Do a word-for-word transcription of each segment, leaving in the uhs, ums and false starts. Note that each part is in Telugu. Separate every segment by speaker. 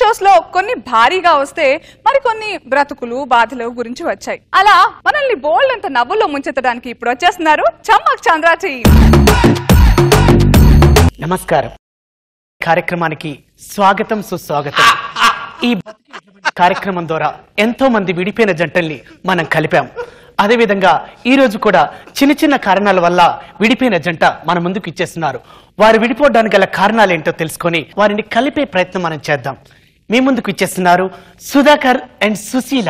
Speaker 1: షోస్ లో కొన్ని భారీగా వస్తే మరికొన్ని బ్రతుకులు బాధలు గురించి వచ్చాయి. అలా మనల్ని బోల్డ్ అంత నవ్వుల్లో ముంచెత్తడానికి ఇప్పుడు వచ్చేస్తున్నారు చమ్మక్ చంద్ర టీమ్.
Speaker 2: నమస్కారం. కార్యక్రమానికి స్వాగతం సుస్వాగతం. ఈ కార్యక్రమం ద్వారా ఎంతో మంది విడిపోయిన జంటల్ని మనం కలిపాం. అదేవిధంగా ఈ రోజు కూడా చిన్న చిన్న కారణాల వల్ల విడిపోయిన జంట మన ముందుకు ఇచ్చేస్తున్నారు. వారు విడిపోవడానికి గల కారణాలు ఏంటో తెలుసుకొని వారిని కలిపే ప్రయత్నం మనం చేద్దాం. మీ ముందుకు ఇచ్చేస్తున్నారు సుధాకర్ అండ్ సుశీల.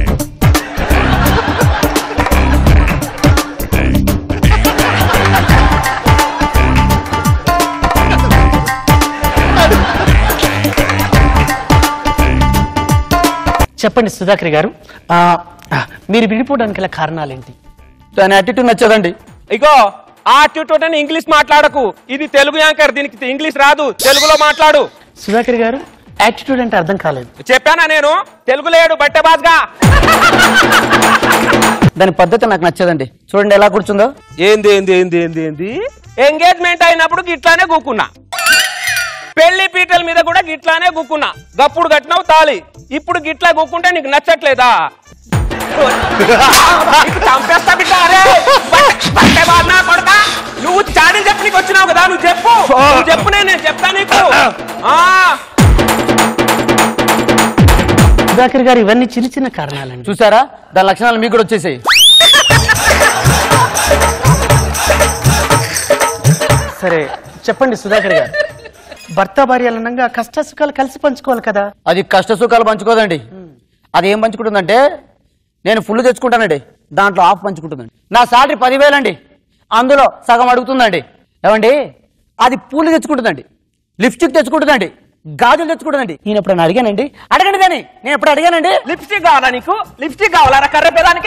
Speaker 2: చెప్పండి సుధాకర్ గారు, మీరు విడిపోవడానికి గల కారణాలు ఏంటి?
Speaker 3: దాని యాటిట్యూడ్ నచ్చదండి.
Speaker 4: ఇగో ఆ యాటిట్యూడ్ అని ఇంగ్లీష్ మాట్లాడకు, ఇది తెలుగు యాంకర్, దీనికి ఇంగ్లీష్ రాదు, తెలుగులో మాట్లాడు.
Speaker 2: సుధాకర్ గారు, యాటిట్యూడ్ అంటే అర్థం కాలేదు.
Speaker 4: చెప్పానా నేను, తెలుగు లేడు బట్టే బాజ్గా.
Speaker 3: దాని పద్ధతి నాకు నచ్చదండి. చూడండి ఎలా కూర్చుందో.
Speaker 4: ఏంది ఏంది ఏంది ఏంది ఏంది ఎంగేజ్మెంట్ అయినప్పుడు గిట్లానే కూకున్నా, పెళ్లి పీటల మీద కూడా గిట్లానే కూకున్నా. గప్పుడు కట్టినావు తాళి, ఇప్పుడు గిట్లా కూకుంటే నీకు నచ్చట్లేదా? చంపేస్తా బిడ్డ. నువ్వు చాడీ చెప్పి నీకు వచ్చినావు కదా, నువ్వు చెప్పు నువ్వు చెప్పు నేను చెప్తా నీకు.
Speaker 2: సుధాకర్ గారు, ఇవన్నీ చిన్న చిన్న కారణాలండి.
Speaker 3: చూసారా, దాని లక్షణాలు మీకు కూడా వచ్చేసాయి.
Speaker 2: సరే చెప్పండి సుధాకర్ గారు, భర్త భార్యలనంగా కష్ట సుఖాలు కలిసి పంచుకోవాలి కదా.
Speaker 3: అది కష్ట సుఖాలు పంచుకోదండి. అది ఏం పంచుకుంటుందంటే, నేను ఫుల్ తెచ్చుకుంటానండి, దాంట్లో ఆఫ్ పంచుకుంటుందండి. నా సాలరీ పదివేలండి, అందులో సగం అడుగుతుందండి. ఏమండి, అది పూలు తెచ్చుకుంటుందండి, లిప్స్టిక్ తెచ్చుకుంటుందండి, గాజులు తెచ్చుకుంటుందండి. నేను ఎప్పుడైనా అడిగానండి? అడగండి కానీ నేను ఎప్పుడు అడిగానండి?
Speaker 4: లిప్స్టిక్ కావాలా నీకు? లిప్స్టిక్ కావాలా కర్ర పేదానికి?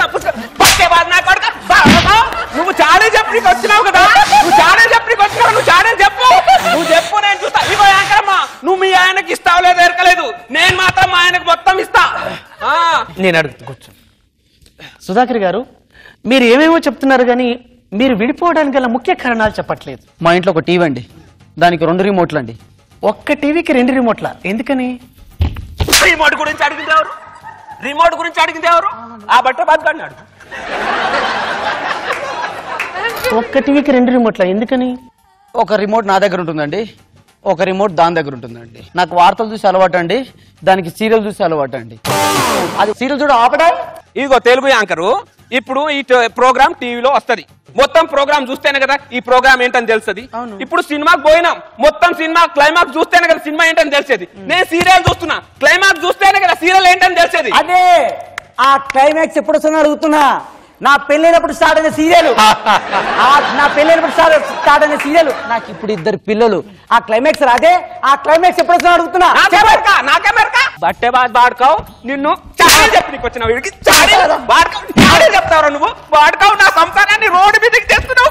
Speaker 4: నువ్వు చాడే చెప్పు నీకు వచ్చినావు కదా, నువ్వు చాడే చెప్పు నీకు వచ్చినావు, నువ్వు చాడే చెప్పు నువ్వు చెప్పు నేను చూస్తా. ఇగో యాంకరమ్మా, నువ్వు మీ ఆయనకి ఇస్తావు లేదు ఎరకలేదు, నేను మాత్రం మా ఆయనకు మొత్తం ఇస్తా.
Speaker 2: నేను అడుగుతూ కూర్చో. సుధాకర్ గారు, మీరు ఏమేమో చెప్తున్నారు కానీ మీరు విడిపోవడానికి గల ముఖ్య కారణాలు చెప్పట్లేదు.
Speaker 3: మా ఇంట్లో ఒక టీవీ అండి, దానికి రెండు రిమోట్లు అండి.
Speaker 2: ఒక్క టీవీకి రెండు రిమోట్ల ఎందుకని?
Speaker 4: రిమోట్ గురించి అడిగింది ఎవరు? రిమోట్ గురించి అడిగింది ఎవరు? ఆ బట్టే బతుకన్నాడు.
Speaker 2: ఒక్క టీవీకి రెండు రిమోట్ల ఎందుకని?
Speaker 3: ఒక రిమోట్ నా దగ్గర ఉంటుందండి, ఒక రిమోట్ దాని దగ్గర ఉంటుందండి. నాకు వార్తలు చూసి అలవాటు అండి, దానికి సీరియల్ చూసి అలవాటు అండి. అది సీరియల్ చూడ ఆపడా.
Speaker 4: ఇదిగో తెలుగు యాంకరు, ఇప్పుడు ఈ ప్రోగ్రామ్ టీవీలో వస్తది, మొత్తం ప్రోగ్రామ్ చూస్తేనే కదా ఈ ప్రోగ్రామ్ ఏంటని తెలుస్తుంది. ఇప్పుడు సినిమాకి పోయినాం, మొత్తం సినిమా క్లైమాక్స్ చూస్తేనే కదా సినిమా ఏంటని తెలిసేది. నేను సీరియల్ చూస్తున్నా, క్లైమాక్స్ చూస్తేనే కదా సీరియల్ ఏంటని తెలిసేది.
Speaker 3: అదే ఆ క్లైమాక్స్ ఎప్పుడు వస్తున్నా అడుగుతున్నా. నా పెళ్ళైనప్పుడు స్టార్ట్ అయిన సీరియల్, నా పెళ్ళైనప్పుడు స్టార్ట్ అయిన సీరియల్, నాకు ఇప్పుడు ఇద్దరు పిల్లలు. ఆ క్లైమాక్స్ రాదే, ఆ క్లైమాక్స్ ఎప్పుడు వస్తున్నా అడుగుతున్నా.
Speaker 4: బట్టే బాధ బాడుకావు, నిన్ను చాడే చెప్పి నీకు వచ్చిన వీడికి చాడే బాడుకావు, చాడే చెప్తావు నువ్వు. బాడుకావు నా సంసారాన్ని రోడ్డు మీదకి తెస్తున్నావు.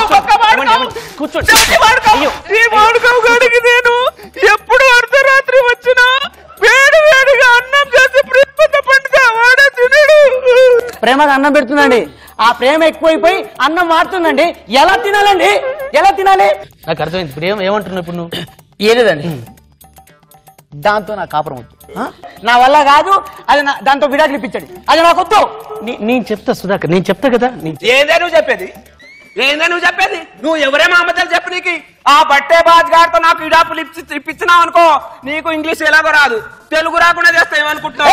Speaker 4: నేను ఎప్పుడు అర్ధరాత్రి వచ్చినా వేడి వేడిగా అన్నం చేసి ప్రేమతో పండుగ వాడే తినడు.
Speaker 3: ప్రేమగా అన్నం పెడుతుందండి, ఆ ప్రేమ ఎక్కువైపోయి అన్నం మారుతుందండి. ఎలా తినాలండి, ఎలా తినాలి?
Speaker 2: నాకు అర్థమైంది. ఇప్పుడు ఏం ఏమంటున్నావు ఇప్పుడు నువ్వు?
Speaker 3: ఏలేదండి, దాంతో నా కాపురం వద్దు, నా వల్ల కాదు. అది దాంతో విడాకులు ఇప్పించండి, అది నాకు వద్దు.
Speaker 2: నేను చెప్తా సుధాకర్, నేను చెప్తా కదా.
Speaker 4: ఏదే నువ్వు చెప్పేది, ఏందే నువ్వు చెప్పేది? నువ్వు ఎవరే మామతలు చెప్పు నీకు. ఆ బట్టే బాజ్ గారితో నాకు విడాకులు ఇప్పించినావు అనుకో, నీకు ఇంగ్లీష్ ఎలాగో రాదు, తెలుగు రాకుండా చేస్తా ఏమనుకుంటున్నావు?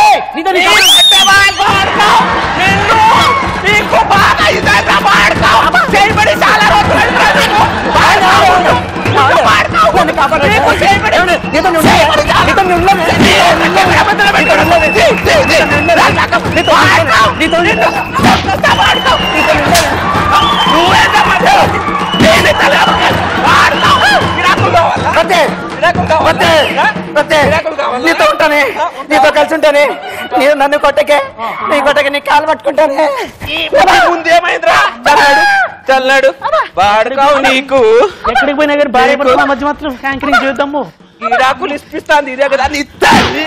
Speaker 3: నీతో ఉంటానే, నీతో కలిసి ఉంటానే, నేను నన్ను కొట్టకే, నీ కొట్టకే నీ కాలు పట్టుకుంటానే.
Speaker 4: ముందేమైందిరా? చల్లాడు వాడుకావు నీకు.
Speaker 2: ఎక్కడికి పోయినా కానీ భార్య భర్తల మధ్య మాత్రం యాంకరింగ్ చేద్దాము.
Speaker 4: విడాకులు ఇప్పిస్తాను ఇదే కదా నీ తల్లి.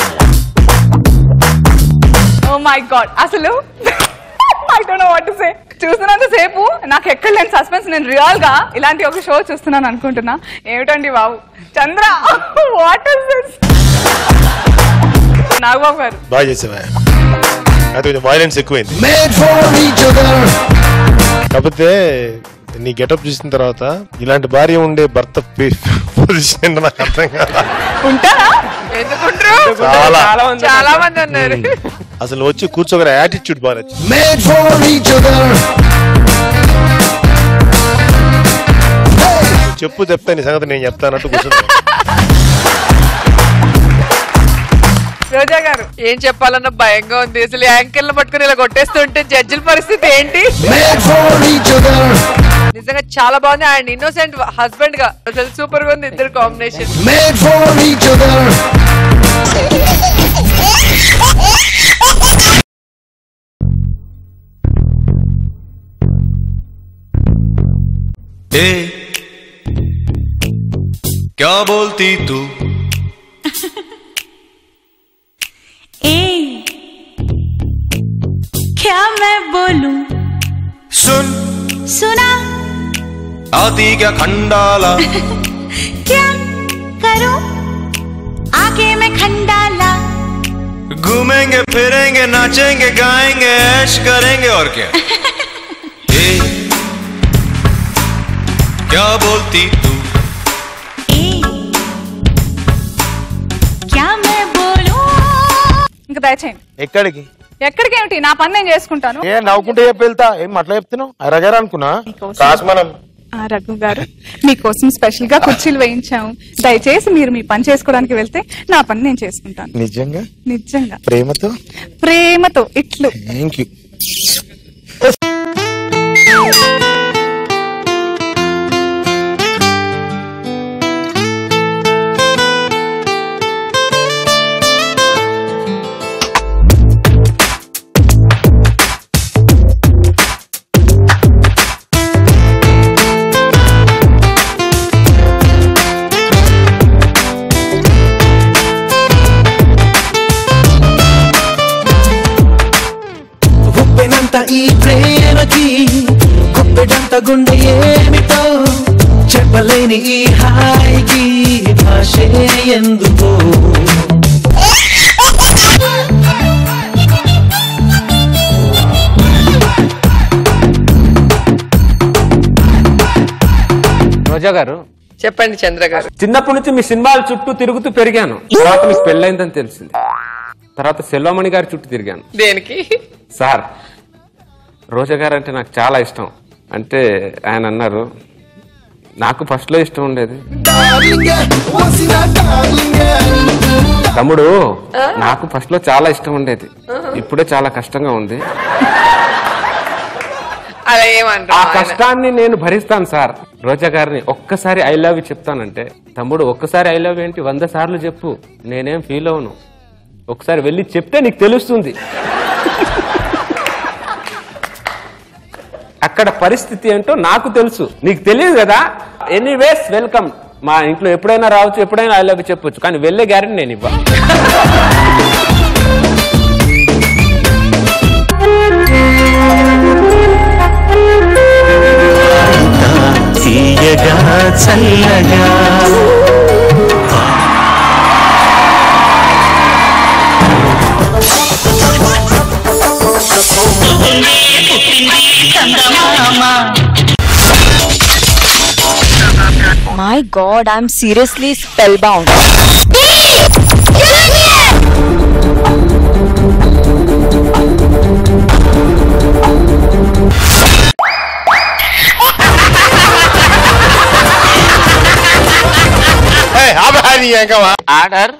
Speaker 1: Oh my God, అసలు I don't know what to say. చూస్తున్నంత సేపు నాకు ఎక్కడ లేని సస్పెన్స్, నేను రియల్ గా ఇలాంటి ఒక షో చూస్తున్నాను అనుకుంటున్నా. ఏమిటండి Babu Chandra, what is this? Nagababu garu
Speaker 5: బాగా చేసావా? అయితే కొంచెం వైలెన్స్ ఎక్కువైంది. కాకపోతే నీ గెటప్ చూసిన తర్వాత ఇలాంటి భార్య ఉండే భర్త పొజిషన్ నాకు అర్థం కాదు.
Speaker 1: ఉంటారా? ఎందుకుంటారు?
Speaker 5: చాలా
Speaker 1: చాలా మంది ఉన్నారు.
Speaker 5: అసలు వచ్చి కూర్చోగల యాటిట్యూడ్ బాగా నచ్చింది. చెప్పు చెప్తా నీ సంగతి నేను చెప్తానట్టు కూర్చున్నా.
Speaker 1: రోజా గారు
Speaker 6: ఏం చెప్పాలన్న భయంగా ఉంది. అసలు యాంకర్లు పట్టుకుని ఇలా కొట్టేస్తుంటే జడ్జిల పరిస్థితి ఏంటి? నిజంగా చాలా బాగుంది. అండ్ ఇన్నోసెంట్ హస్బెండ్ గా అసలు సూపర్ గా ఉంది ఇద్దరు కాంబినేషన్.
Speaker 7: क्या बोलती तू?
Speaker 8: ए क्या मैं बोलूं?
Speaker 7: सुन
Speaker 8: सुना
Speaker 7: आती क्या खंडाला?
Speaker 8: क्या करूं आगे मैं खंडाला?
Speaker 7: घूमेंगे फिरेंगे नाचेंगे गाएंगे ऐश करेंगे और क्या? ए क्या बोलती तू?
Speaker 8: ए क्या मैं बोलूं?
Speaker 1: ఇంకా దయచేయండి.
Speaker 5: ఎక్కడికి
Speaker 1: ఎక్కడికి ఏమిటి? నా పని నేను చేసుకుంటాను.
Speaker 5: ఏ నవ్వుకుంటే చెప్పి వెళ్తా. ఏం అట్లా చెప్తున్నావు? అరగారు అనుకున్నా కాస్మనం.
Speaker 1: ఆ రఘు గారు మీకోసం స్పెషల్ గా కుర్చీలు వేయించాము. దయచేసి మీరు మీ పని చేసుకోవడానికి వెళ్తే నా పని నేను చేసుకుంటాను.
Speaker 5: నిజంగా
Speaker 1: నిజంగా
Speaker 5: ప్రేమతో
Speaker 1: ప్రేమతో ఇట్లు.
Speaker 5: Thank you.
Speaker 9: ఈ ప్రేమకి గుప్పెడంత గుండె ఏమిటో చెప్పలేని ఈ హాయికి భాషే ఎందుకో.
Speaker 3: రోజా గారు
Speaker 6: చెప్పండి చంద్ర గారు.
Speaker 4: చిన్నప్పటి నుంచి మీ సినిమాల చుట్టూ తిరుగుతూ పెరిగాను. తర్వాత మీకు పెళ్ళైందని తెలిసింది. తర్వాత సెల్వమణి గారి చుట్టూ తిరిగాను.
Speaker 6: దేనికి?
Speaker 4: సార్ రోజా గారు అంటే నాకు చాలా ఇష్టం. అంటే ఆయన అన్నారు, నాకు ఫస్ట్ లో ఇష్టం ఉండేది తమ్ముడు, నాకు ఫస్ట్ లో చాలా ఇష్టం ఉండేది, ఇప్పుడే చాలా కష్టంగా ఉంది.
Speaker 6: అలా ఏమంటారు?
Speaker 4: ఆ కష్టాన్ని నేను భరిస్తాను సార్. రోజా గారిని ఒక్కసారి ఐ లవ్ యూ చెప్తానంటే, తమ్ముడు ఒక్కసారి ఐ లవ్ యూ ఏంటి, వంద సార్లు చెప్పు, నేనేం ఫీల్ అవును, ఒకసారి వెళ్ళి చెప్తే నీకు తెలుస్తుంది. అక్కడ పరిస్థితి ఏంటో నాకు తెలుసు, నీకు తెలియదు కదా. Anyways welcome. మా ఇంట్లో ఎప్పుడైనా రావచ్చు, ఎప్పుడైనా ఐ లవ్ యూ చెప్పొచ్చు, కానీ వెళ్ళే గ్యారెంటీ నేను ఇవ్వ.
Speaker 9: చల్లగా
Speaker 8: My God, I'm seriously spellbound.
Speaker 3: Order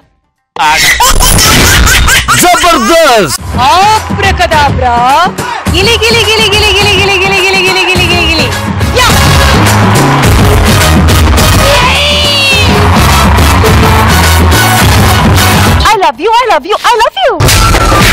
Speaker 9: జబర్దస్త్.
Speaker 8: Abracadabra. Gili gili gili gili gili gili gili gili gili gili gili gili. Yeah. I love you. I love you. I love you.